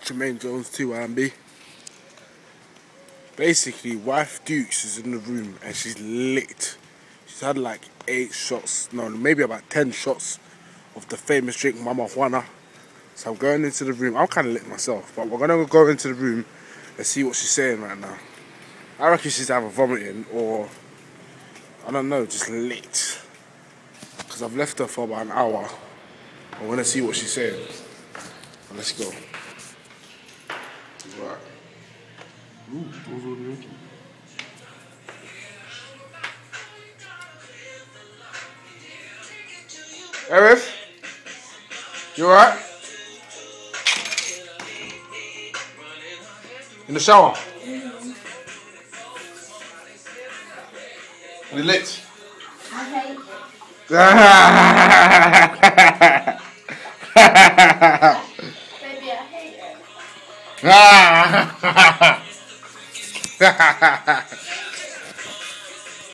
Jermaine Jones 2B. Basically, wife Dukes is in the room and she's lit. She's had like 8 shots, no, maybe about 10 shots of the famous drink MamaJuana. So I'm going into the room. I'm kind of lit myself, but we're gonna go into the room and see what she's saying right now. I reckon she's either vomiting or I don't know, just lit. Because I've left her for about an hour. I want to see what she's saying. Let's go. Right. Ooh, those are the Arif? You alright? In the shower? You lit? I hate it. Baby, I hate it.